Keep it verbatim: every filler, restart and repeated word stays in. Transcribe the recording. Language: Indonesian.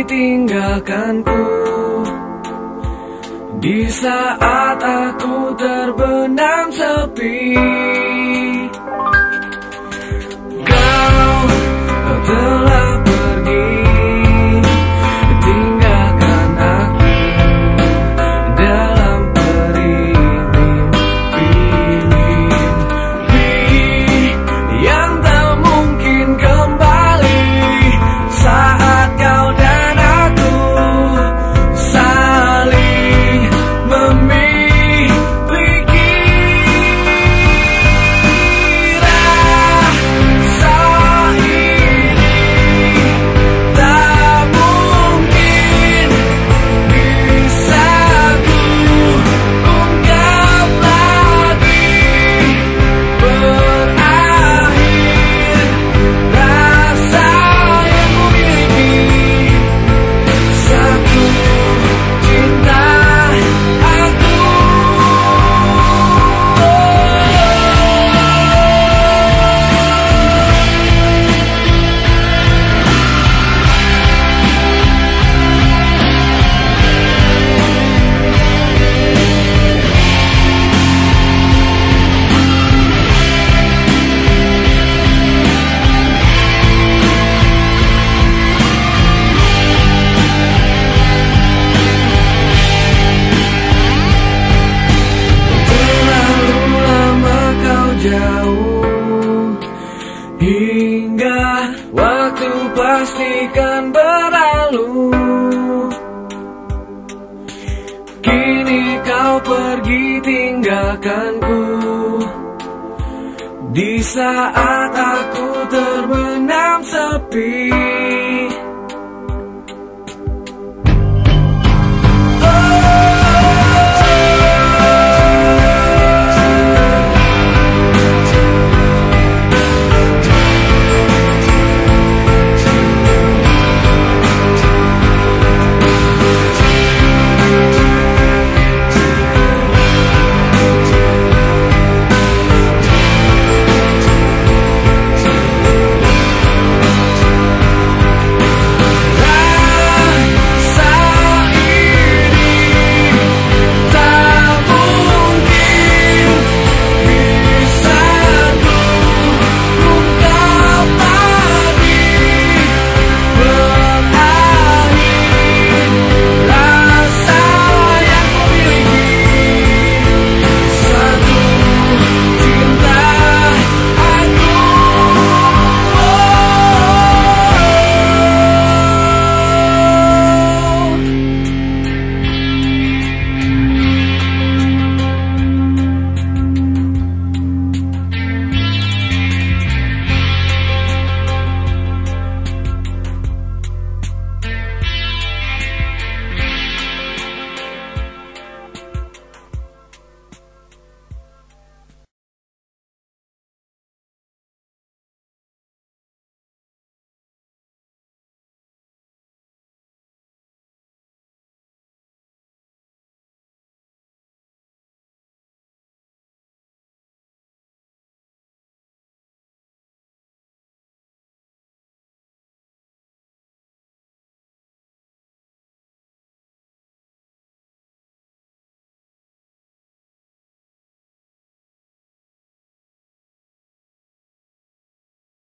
tinggalkanku, di saat aku terbenam sepi. Kau, kau telah pergi, tinggalkan aku dalam perih mimpi yang tak mungkin kembali saat kau dan aku saling memiliki. Rasa ini tak mungkin bisa ku ungkap lagi, berakhir rasa yang ku miliki. Satu cinta aku. Terlalu lama kau jauh, hingga waktu pastikan berlalu. Kini kau pergi tinggalkanku, di saat aku terbenam sepi.